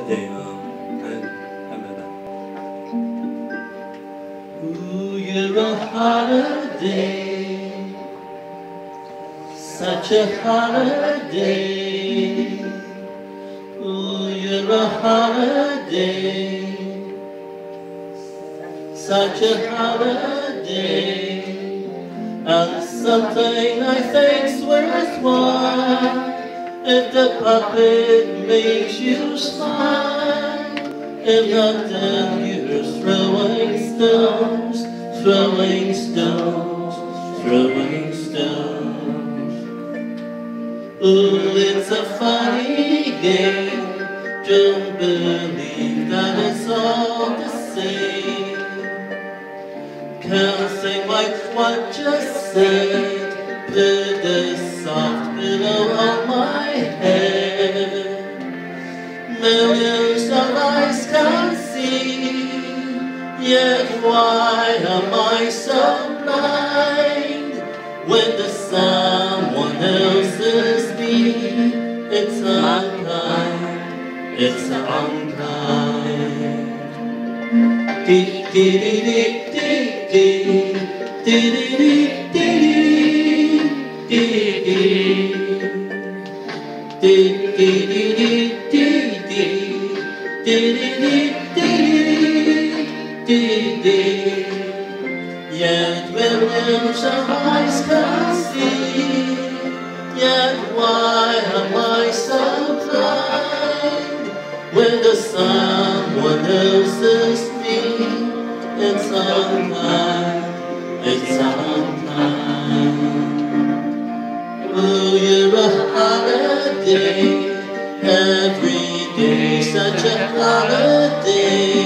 holiday 还没来。Ooh, you're a holiday, such a holiday. Ooh, you're a holiday, such a holiday. And something I think's worthwhile if the puppet makes you smile. If not, then you're throwing stones, throwing stones, throwing stones. Ooh, it's a funny game. Don't believe that it's all the same. Can't sing like what just said. Put a soft pillow on my head. Millions of eyes can see, yet why am I so blind? When the someone else is me, it's unkind, it's unkind. Dee dee dee dee dee dee dee dee. Yet millions of eyes can see, yet why am I so blind? When the someone else is me, it's unkind, it's unkind. Ooh, you're a holiday, every day such a holiday.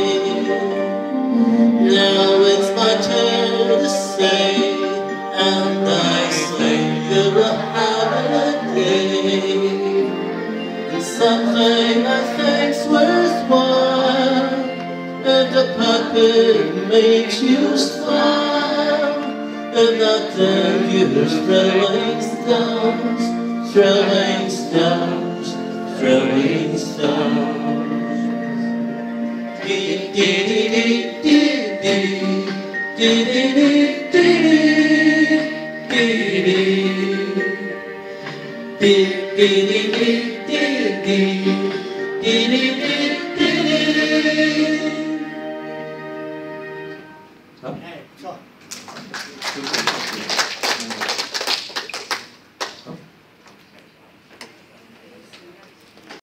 Now it's my turn to say, and I say you're a holiday. It's something I think's worthwhile, and the puppet makes you smile. And not then you're throwing stones, throwing stones, throwing stones. Dee dee dee dee dee dee dee dee dee dee dee.